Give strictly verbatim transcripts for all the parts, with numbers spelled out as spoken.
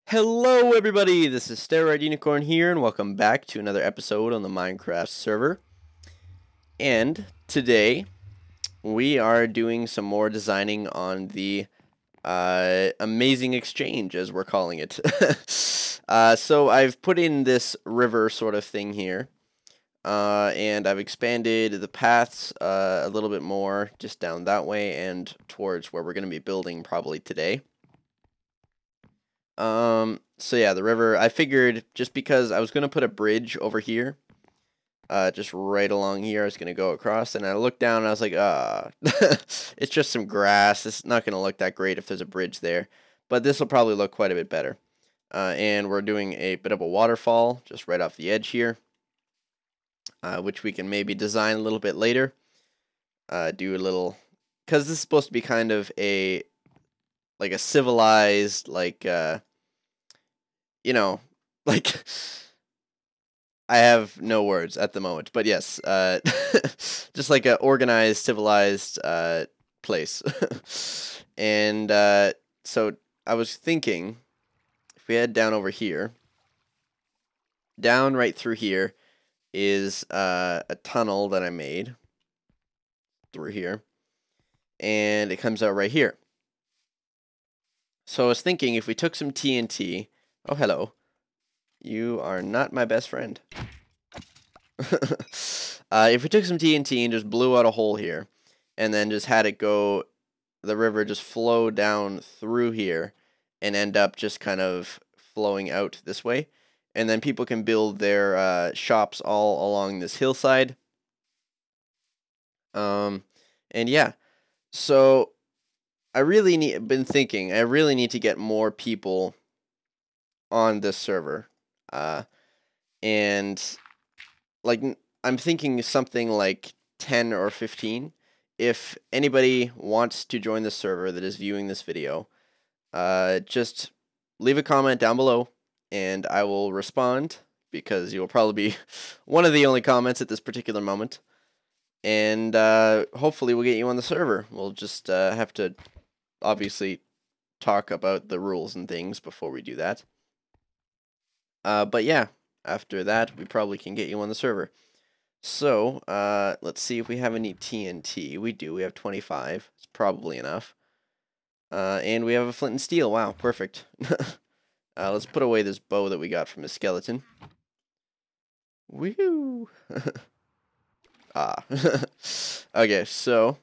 Hello everybody, this is SteroidUnicorn here, and welcome back to another episode on the Minecraft server. And today, we are doing some more designing on the uh, Amazing Exchange, as we're calling it. uh, so I've put in this river sort of thing here, uh, and I've expanded the paths uh, a little bit more, just down that way and towards where we're going to be building probably today. Um, so yeah, the river, I figured just because I was going to put a bridge over here, uh, just right along here, I was going to go across, and I looked down and I was like, ah, it's just some grass. It's not going to look that great if there's a bridge there, but this will probably look quite a bit better. Uh, and we're doing a bit of a waterfall just right off the edge here, uh, which we can maybe design a little bit later. Uh, do a little, because this is supposed to be kind of a, like a civilized, like, uh, you know, like, I have no words at the moment, but yes, uh, just like a organized, civilized uh, place. And uh, so I was thinking, if we head down over here, down right through here is uh, a tunnel that I made through here, and it comes out right here. So I was thinking if we took some T N T, oh hello, you are not my best friend. uh, if we took some T N T and just blew out a hole here, and then just had it go, the river just flow down through here, and end up just kind of flowing out this way, and then people can build their uh, shops all along this hillside. Um, and yeah, so I really need, been thinking, I really need to get more people on this server. Uh, and like, I'm thinking something like ten or fifteen. If anybody wants to join the server that is viewing this video, uh, just leave a comment down below and I will respond, because you will probably be one of the only comments at this particular moment. And uh, hopefully we'll get you on the server. We'll just uh, have to obviously talk about the rules and things before we do that. Uh, but yeah, after that, we probably can get you on the server. So, uh, let's see if we have any T N T. We do. We have twenty-five. It's probably enough. Uh, and we have a flint and steel. Wow, perfect. uh, let's put away this bow that we got from the skeleton. Woo! ah. Okay, so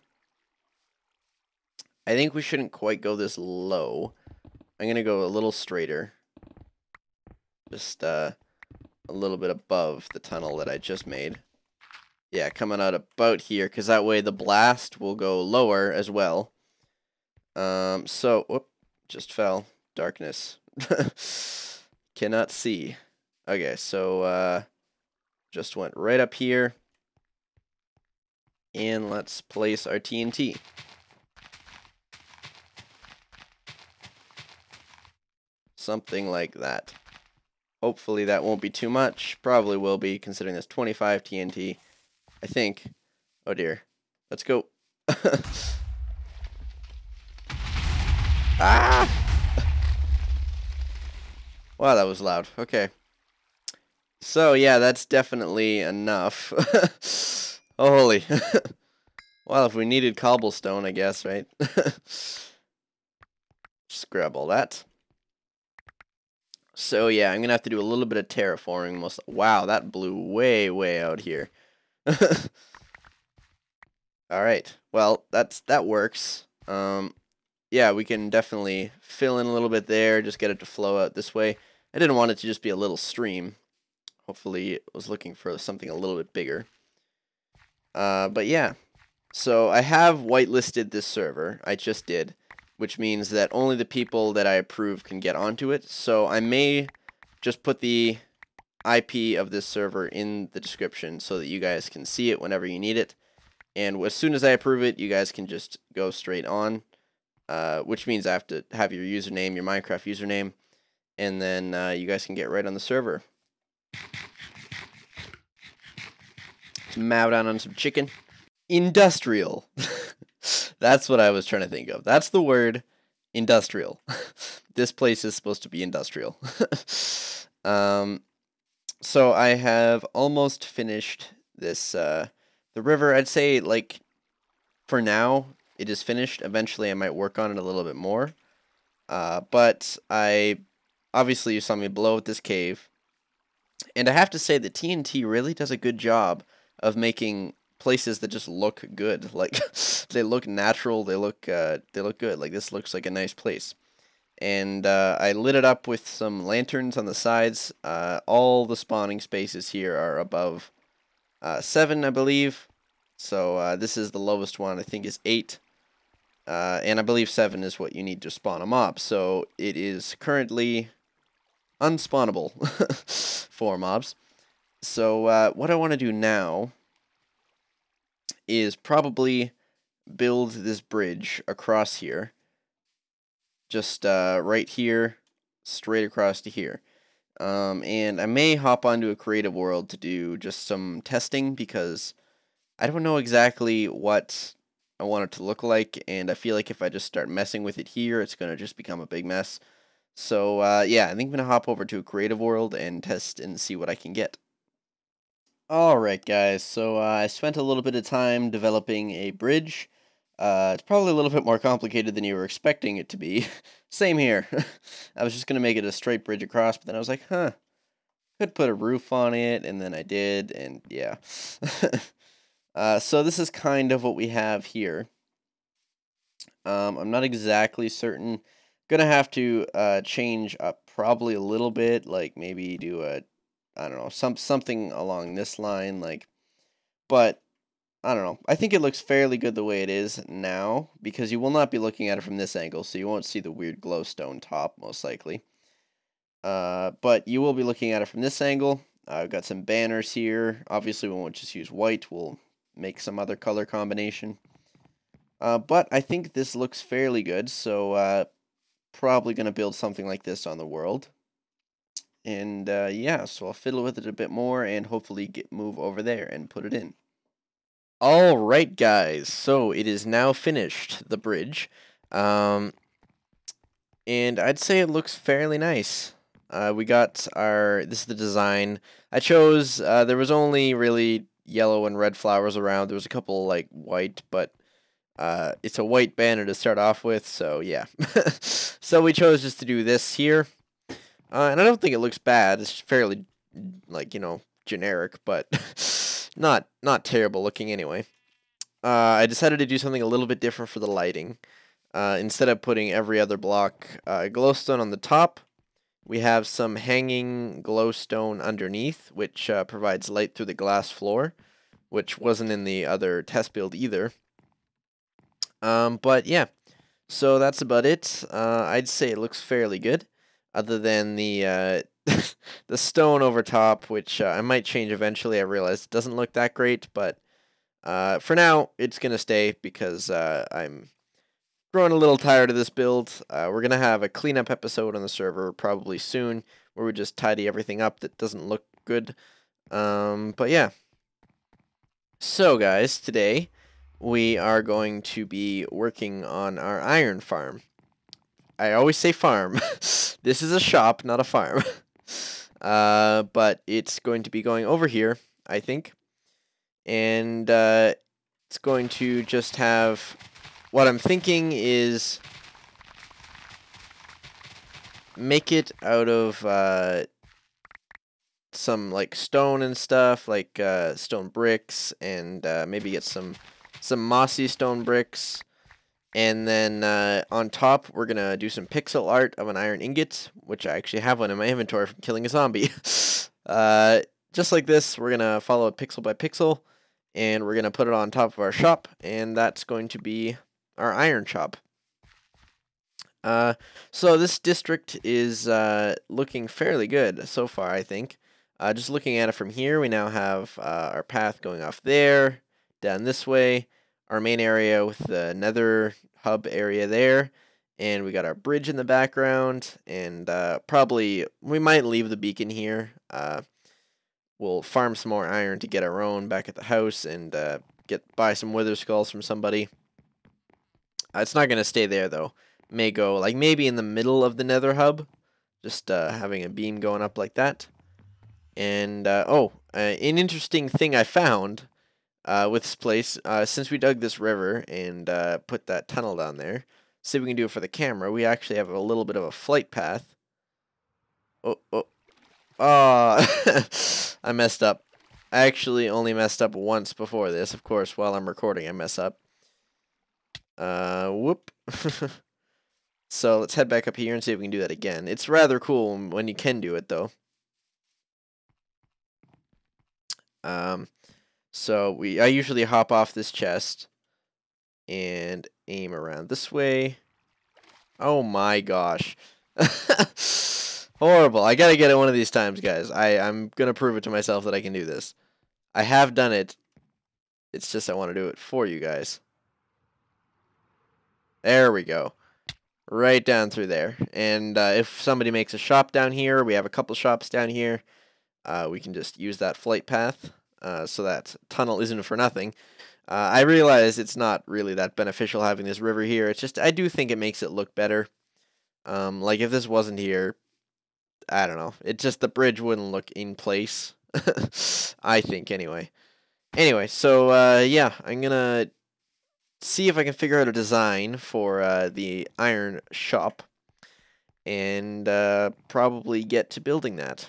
I think we shouldn't quite go this low. I'm going to go a little straighter. Just uh, a little bit above the tunnel that I just made. Yeah, coming out about here, because that way the blast will go lower as well. Um, so, whoop, just fell. Darkness. Cannot see. Okay, so uh, just went right up here. And let's place our T N T. Something like that. Hopefully that won't be too much. Probably will be, considering there's twenty-five T N T. I think. Oh dear. Let's go. Ah! Wow, that was loud. Okay. So yeah, that's definitely enough. Oh, holy. Well, if we needed cobblestone, I guess, right? Just grab all that. So yeah, I'm gonna have to do a little bit of terraforming. Most wow, that blew way, way out here. All right. Well, that's that works. Um, yeah, we can definitely fill in a little bit there. Just get it to flow out this way. I didn't want it to just be a little stream. Hopefully, I was looking for something a little bit bigger. Uh, but yeah, so I have whitelisted this server. I just did, which means that only the people that I approve can get onto it. So I may just put the I P of this server in the description so that you guys can see it whenever you need it. And as soon as I approve it, you guys can just go straight on, uh, which means I have to have your username, your Minecraft username, and then uh, you guys can get right on the server. Let's mow down on some chicken. Industrial. That's what I was trying to think of. That's the word. industrial. This place is supposed to be industrial. um, so I have almost finished this, uh, the river. I'd say, like, for now, it is finished. Eventually, I might work on it a little bit more. Uh, but I, obviously, you saw me blow out this cave. And I have to say that T N T really does a good job of making places that just look good. Like, they look natural, they look, uh, they look good. Like, this looks like a nice place. And uh, I lit it up with some lanterns on the sides. Uh, all the spawning spaces here are above uh, seven, I believe. So uh, this is the lowest one. I think is eight. Uh, and I believe seven is what you need to spawn a mob. So it is currently unspawnable for mobs. So uh, what I want to do now is probably build this bridge across here. Just uh, right here, straight across to here. Um, and I may hop onto a creative world to do just some testing because I don't know exactly what I want it to look like, and I feel like if I just start messing with it here, it's going to just become a big mess. So uh, yeah, I think I'm going to hop over to a creative world and test and see what I can get. Alright guys, so uh, I spent a little bit of time developing a bridge. Uh, it's probably a little bit more complicated than you were expecting it to be. Same here. I was just going to make it a straight bridge across, but then I was like, huh, could put a roof on it, and then I did, and yeah. uh, so this is kind of what we have here. Um, I'm not exactly certain. Gonna have to uh, change up probably a little bit, like maybe do a, I don't know, some something along this line, like, but I don't know. I think it looks fairly good the way it is now, because you will not be looking at it from this angle, so you won't see the weird glowstone top, most likely. Uh, but you will be looking at it from this angle. Uh, I've got some banners here. Obviously, we won't just use white. We'll make some other color combination. Uh, but I think this looks fairly good, so uh, probably going to build something like this on the world. And uh, yeah, so I'll fiddle with it a bit more and hopefully get move over there and put it in. Alright guys, so it is now finished, the bridge. Um, and I'd say it looks fairly nice. Uh, we got our, this is the design. I chose, uh, there was only really yellow and red flowers around. There was a couple like white, but uh, it's a white banner to start off with, so yeah. So we chose just to do this here. Uh, and I don't think it looks bad. It's fairly, like, you know, generic, but not not terrible looking anyway. Uh, I decided to do something a little bit different for the lighting. Uh, instead of putting every other block uh, glowstone on the top, we have some hanging glowstone underneath, which uh, provides light through the glass floor, which wasn't in the other test build either. Um, but yeah, so that's about it. Uh, I'd say it looks fairly good, other than the uh, the stone over top, which uh, I might change eventually. I realize it doesn't look that great, but uh, for now, it's going to stay because uh, I'm growing a little tired of this build. Uh, we're going to have a cleanup episode on the server probably soon, where we just tidy everything up that doesn't look good. Um, but yeah. So guys, today we are going to be working on our iron farm. I always say farm. This is a shop, not a farm. Uh, but it's going to be going over here, I think. And uh, it's going to just have... What I'm thinking is make it out of uh, some like stone and stuff, like uh, stone bricks, and uh, maybe get some some mossy stone bricks. And then uh, on top, we're going to do some pixel art of an iron ingot, which I actually have one in my inventory from killing a zombie. uh, just like this, we're going to follow it pixel by pixel, and we're going to put it on top of our shop, and that's going to be our iron shop. Uh, so this district is uh, looking fairly good so far, I think. Uh, just looking at it from here, we now have uh, our path going off there, down this way, our main area with the nether hub area there, and we got our bridge in the background, and uh, probably we might leave the beacon here. Uh, we'll farm some more iron to get our own back at the house and uh, get buy some wither skulls from somebody. Uh, it's not going to stay there though, may go like maybe in the middle of the nether hub, just uh, having a beam going up like that. And uh, oh, uh, an interesting thing I found uh, with this place, uh, since we dug this river and uh, put that tunnel down there, see if we can do it for the camera. We actually have a little bit of a flight path. Oh, oh, oh! I messed up. I actually only messed up once before this. Of course, while I'm recording, I mess up. Uh, whoop. So let's head back up here and see if we can do that again. It's rather cool when you can do it, though. Um, so we I usually hop off this chest and aim around this way. Oh my gosh. Horrible. I gotta get it one of these times, guys. I, I'm gonna prove it to myself that I can do this. I have done it. It's just I want to do it for you guys. There we go. Right down through there. And uh, if somebody makes a shop down here, we have a couple shops down here, uh, we can just use that flight path uh, so that tunnel isn't for nothing. Uh, I realize it's not really that beneficial having this river here. It's just, I do think it makes it look better. Um, like if this wasn't here, I don't know. It just, the bridge wouldn't look in place. I think anyway. Anyway, so uh, yeah, I'm gonna see if I can figure out a design for uh, the iron shop and uh, probably get to building that.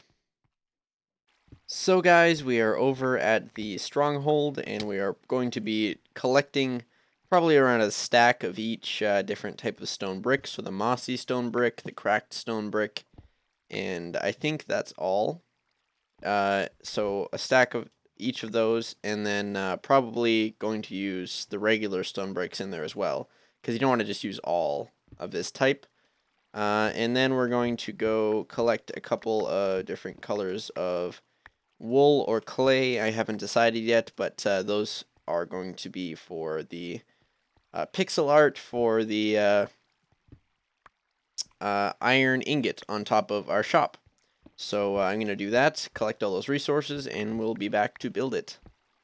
So guys, we are over at the stronghold and we are going to be collecting probably around a stack of each uh, different type of stone brick. So the mossy stone brick, the cracked stone brick, and I think that's all. Uh, so a stack of each of those, and then uh, probably going to use the regular stone bricks in there as well, because you don't want to just use all of this type. Uh, and then we're going to go collect a couple of different colors of wool or clay. I haven't decided yet, but uh, those are going to be for the uh, pixel art for the uh, uh, iron ingot on top of our shop. So uh, I'm going to do that, collect all those resources, and we'll be back to build it.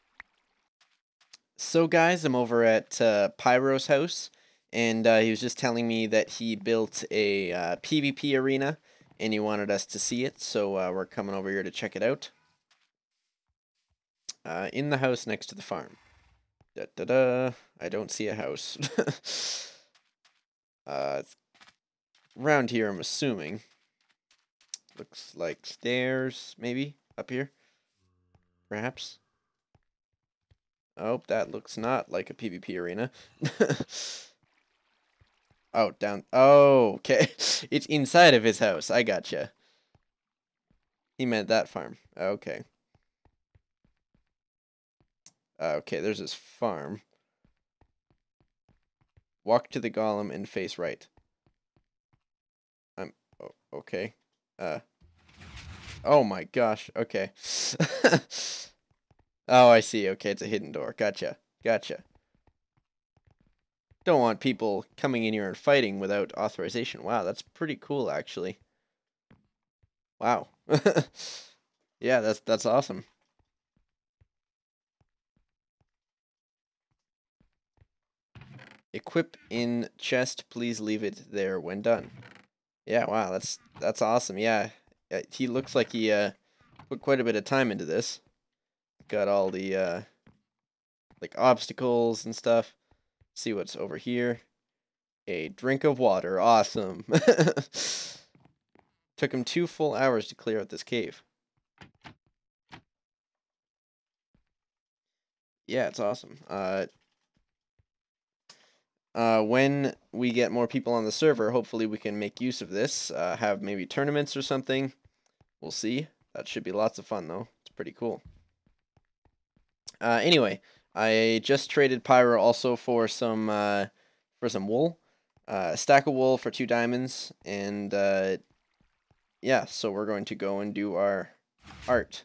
So guys, I'm over at uh, Pyro's house, and uh, he was just telling me that he built a uh, PvP arena, and he wanted us to see it, so uh, we're coming over here to check it out. Uh, in the house next to the farm. Da da da. I don't see a house. uh, around here, I'm assuming. Looks like stairs, maybe, up here. Perhaps. Oh, that looks not like a PvP arena. Oh, down. Oh, okay. It's inside of his house. I gotcha. He meant that farm. Okay. Uh, okay, there's his farm. Walk to the golem and face right. I'm... Oh, okay. Uh... Oh my gosh, okay. Oh, I see. Okay, it's a hidden door. Gotcha. Gotcha. Don't want people coming in here and fighting without authorization. Wow, that's pretty cool, actually. Wow. Yeah, that's that's awesome. Equip in chest. Please leave it there when done. Yeah, wow, that's that's awesome. Yeah, he looks like he uh, put quite a bit of time into this. Got all the uh, like obstacles and stuff. See what's over here. A drink of water. Awesome. Took him two full hours to clear out this cave. Yeah, it's awesome. Uh, uh, when we get more people on the server, hopefully we can make use of this. Uh, have maybe tournaments or something. We'll see. That should be lots of fun, though. It's pretty cool. Uh, anyway, I just traded Pyro also for some uh, for some wool. Uh, a stack of wool for two diamonds, and uh, yeah, so we're going to go and do our art.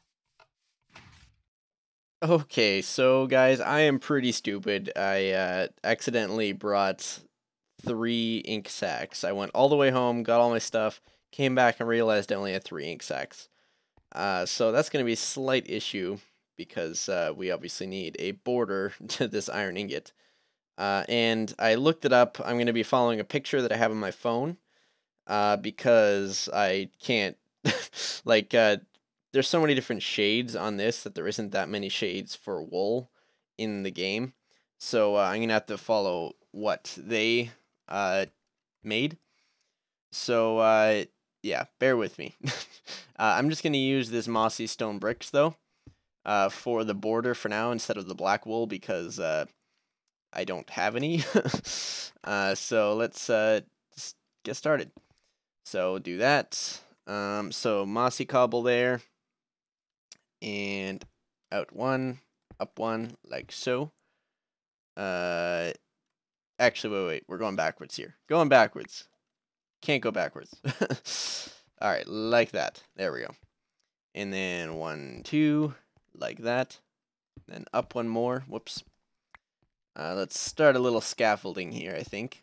Okay, so guys, I am pretty stupid. I uh, accidentally brought three ink sacks. I went all the way home, got all my stuff, came back and realized I only had three ink sacks. Uh, so that's going to be a slight issue because uh, we obviously need a border to this iron ingot. Uh, and I looked it up. I'm going to be following a picture that I have on my phone uh, because I can't, like, uh, there's so many different shades on this that there isn't that many shades for wool in the game. So uh, I'm going to have to follow what they uh, made. So, uh, yeah, bear with me. uh, I'm just going to use this mossy stone bricks, though, uh, for the border for now instead of the black wool because uh, I don't have any. uh, so let's uh, just get started. So do that. Um, so mossy cobble there. And out one, up one, like so. Uh, actually, wait, wait, we're going backwards here. Going backwards. Can't go backwards. All right, like that. There we go. And then one, two, like that. Then up one more. Whoops. Uh, let's start a little scaffolding here, I think.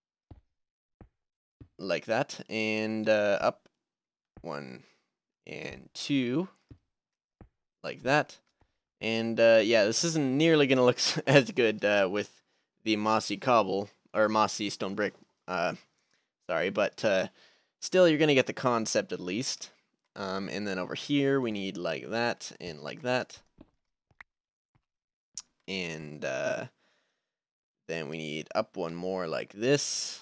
Like that. And uh, up one and two. Like that. And uh, yeah, this isn't nearly going to look as good uh, with the mossy cobble, or mossy stone brick. Uh, sorry, but uh, still you're going to get the concept at least. Um, and then over here we need like that and like that. And uh, then we need up one more like this.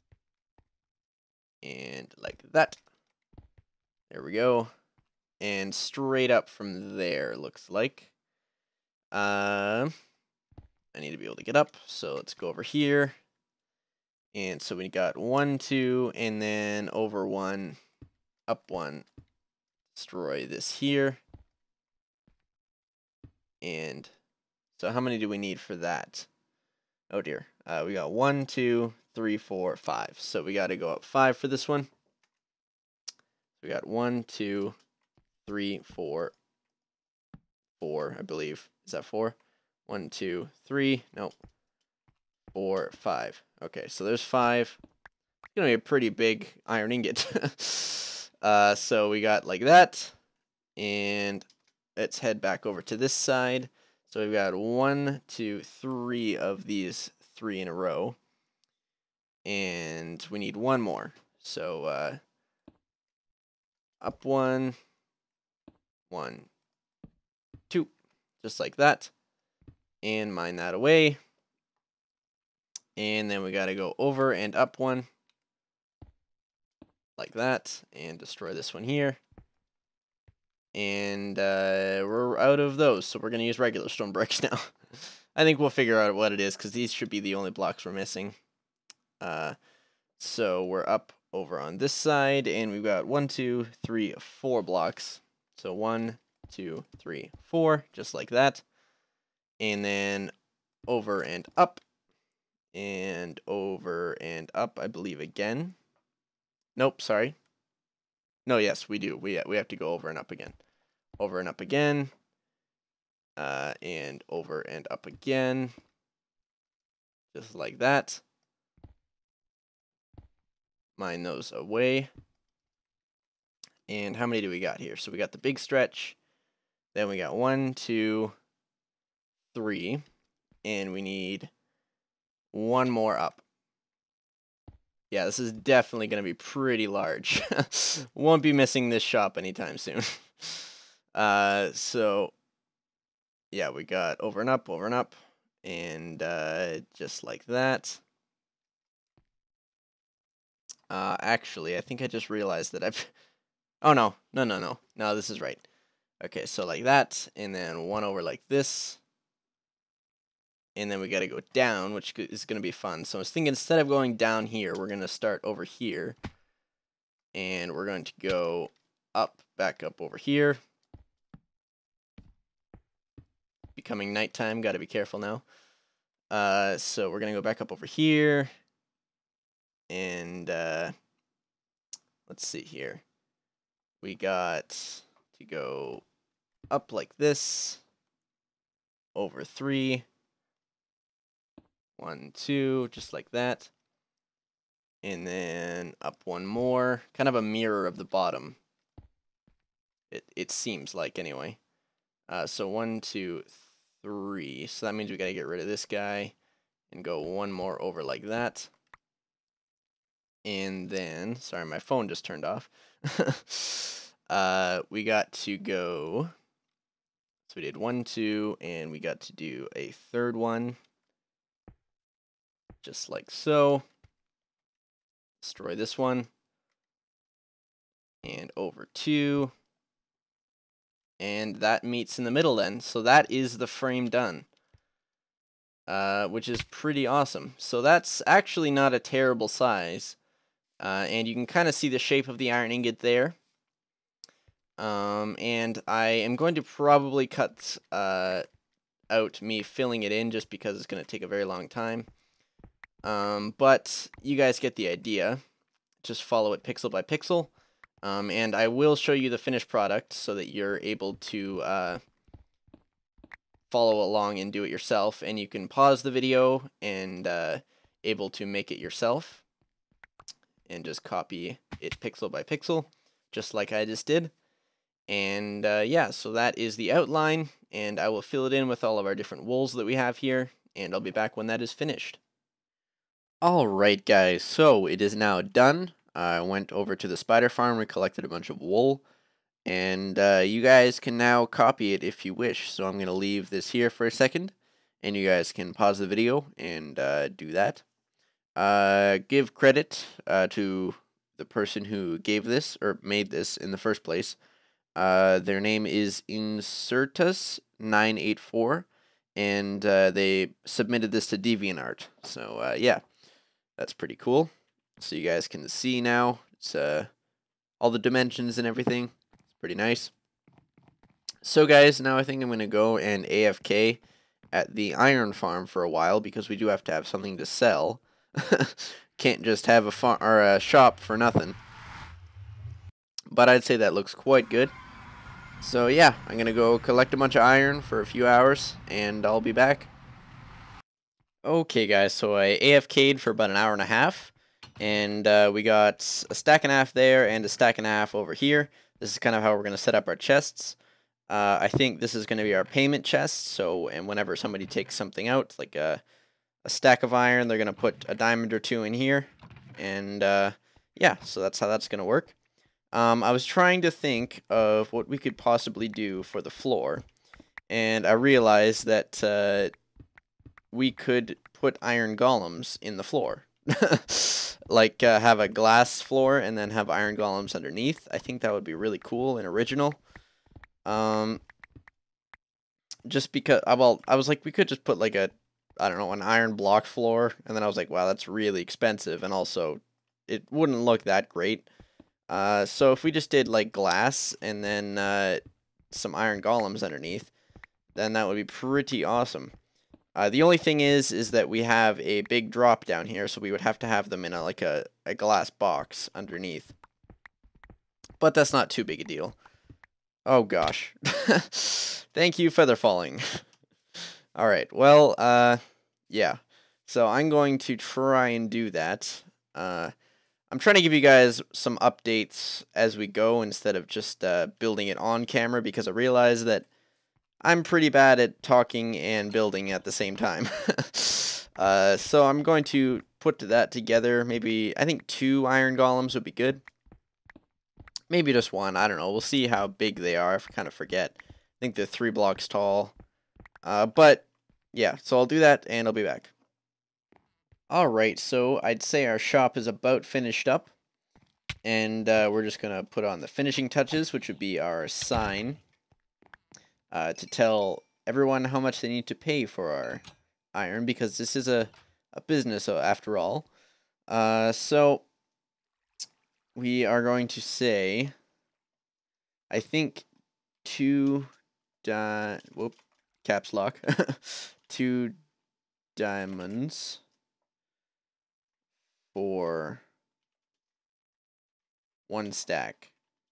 And like that. There we go. And straight up from there, looks like. Uh, I need to be able to get up, so let's go over here. And so we got one, two, and then over one, up one. Destroy this here. And so how many do we need for that? Oh dear. Uh, we got one, two, three, four, five. So we got to go up five for this one. We got one, two, three, four, four, I believe. Is that four? One, two, three. Nope. Four, five. Okay, so there's five. It's gonna be a pretty big iron ingot. uh, so we got like that, and let's head back over to this side. So we've got one, two, three of these three in a row, and we need one more. So uh, up one, one, two, just like that, and mine that away. And then we got to go over and up one, like that, and destroy this one here. And uh, we're out of those, so we're going to use regular stone bricks now. I think we'll figure out what it is, because these should be the only blocks we're missing. Uh, so we're up over on this side, and we've got one, two, three, four blocks. So one, two, three, four, just like that. And then over and up. And over and up, I believe, again. Nope, sorry. No, yes, we do. We, we have to go over and up again. Over and up again. Uh, and over and up again. Just like that. Mine those away. And how many do we got here? So we got the big stretch. Then we got one, two, three. And we need one more up. Yeah, this is definitely going to be pretty large. Won't be missing this shop anytime soon. uh, so, yeah, we got over and up, over and up. And uh, just like that. Uh, actually, I think I just realized that I've... Oh, no. No, no, no. No, this is right. Okay, so like that. And then one over like this. And then we got to go down, which is going to be fun. So I was thinking instead of going down here, we're going to start over here. And we're going to go up, back up over here. Becoming nighttime, got to be careful now. Uh, so we're going to go back up over here. And uh, let's see here. We got to go up like this. Over three. One, two, just like that. And then up one more. Kind of a mirror of the bottom. It, it seems like, anyway. Uh, so one, two, three. So that means we got to get rid of this guy. and go one more over like that. And then, sorry, my phone just turned off. uh, we got to go, so we did one, two, and we got to do a third one, just like so. Destroy this one, and over two, and that meets in the middle then. So that is the frame done, uh, which is pretty awesome. So that's actually not a terrible size. Uh, and you can kind of see the shape of the iron ingot there. Um, and I am going to probably cut uh, out me filling it in just because it's going to take a very long time. Um, but you guys get the idea. Just follow it pixel by pixel. Um, and I will show you the finished product so that you're able to uh, follow along and do it yourself. And you can pause the video and uh, able to make it yourself. And just copy it pixel by pixel, just like I just did. And uh, yeah, so that is the outline, and I will fill it in with all of our different wools that we have here, and I'll be back when that is finished. Alright guys, so it is now done. I went over to the spider farm, we collected a bunch of wool, and uh, you guys can now copy it if you wish. So I'm going to leave this here for a second, and you guys can pause the video and uh, do that. Uh, give credit uh, to the person who gave this, or made this in the first place. Uh, their name is Insertus nine eight four, and uh, they submitted this to DeviantArt. So uh, yeah, that's pretty cool. So you guys can see now, it's uh, all the dimensions and everything. It's pretty nice. So guys, now I think I'm going to go and A F K at the iron farm for a while, because we do have to have something to sell. Can't just have a farm or a shop for nothing. But I'd say that looks quite good. So yeah, I'm gonna go collect a bunch of iron for a few hours, and I'll be back. Okay guys, so I A F K'd for about an hour and a half, and uh, we got a stack and a half there and a stack and a half over here. This is kind of how we're gonna set up our chests. Uh, I think this is gonna be our payment chest. So, and whenever somebody takes something out, like a a stack of iron, they're gonna put a diamond or two in here, and uh, yeah, so that's how that's gonna work. Um, I was trying to think of what we could possibly do for the floor, and I realized that uh, we could put iron golems in the floor. Like uh, have a glass floor and then have iron golems underneath. I think that would be really cool and original. Um, just because, well, I was like, we could just put like a, I don't know, an iron block floor, and then I was like, wow, that's really expensive, and also it wouldn't look that great. Uh, so if we just did like glass and then uh, some iron golems underneath, then that would be pretty awesome. Uh, the only thing is, is that we have a big drop down here, so we would have to have them in a, like a, a glass box underneath. But that's not too big a deal. Oh gosh. Thank you, feather falling. Alright, well, uh, yeah. So I'm going to try and do that. Uh, I'm trying to give you guys some updates as we go instead of just uh, building it on camera, because I realize that I'm pretty bad at talking and building at the same time. uh, so I'm going to put that together. Maybe, I think two iron golems would be good. Maybe just one, I don't know. We'll see how big they are. I kind of forget. I think they're three blocks tall. Uh, but, yeah, so I'll do that and I'll be back. Alright, so I'd say our shop is about finished up. And uh, we're just going to put on the finishing touches, which would be our sign. Uh, to tell everyone how much they need to pay for our iron, because this is a, a business after all. Uh, so, we are going to say, I think, two, di whoop, caps lock, two diamonds for one stack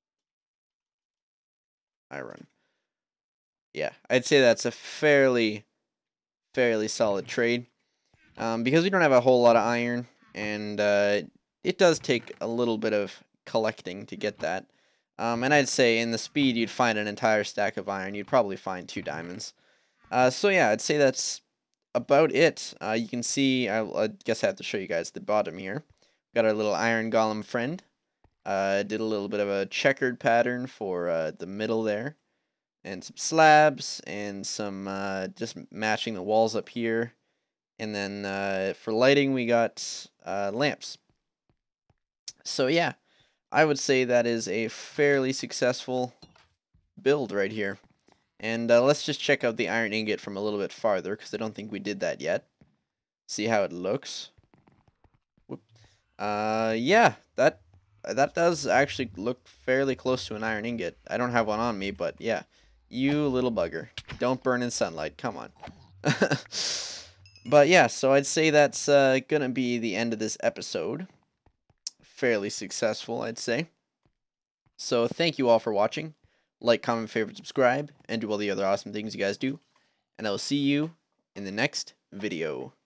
iron. Yeah, I'd say that's a fairly, fairly solid trade. Um, because we don't have a whole lot of iron, and uh, it does take a little bit of collecting to get that. Um, and I'd say in the speed you'd find an entire stack of iron, you'd probably find two diamonds. Uh, so yeah, I'd say that's about it. Uh, you can see, I, I guess I have to show you guys the bottom here. Got our little iron golem friend. Uh, did a little bit of a checkered pattern for uh, the middle there. And some slabs and some uh, just matching the walls up here. And then uh, for lighting, we got uh, lamps. So yeah, I would say that is a fairly successful build right here. And uh, let's just check out the iron ingot from a little bit farther, because I don't think we did that yet. See how it looks. Whoop. Uh, yeah, that that does actually look fairly close to an iron ingot. I don't have one on me, but yeah. You little bugger. Don't burn in sunlight. Come on. But yeah, so I'd say that's uh, going to be the end of this episode. Fairly successful, I'd say. So thank you all for watching. Like, comment, favorite, subscribe, and do all the other awesome things you guys do. And I will see you in the next video.